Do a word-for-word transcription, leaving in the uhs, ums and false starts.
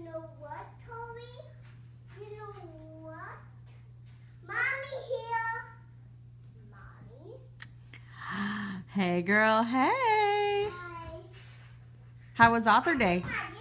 know what, Toby? You know what? Mommy here. Mommy. Hey, girl. Hey. Hi. How was Author Day? Hi.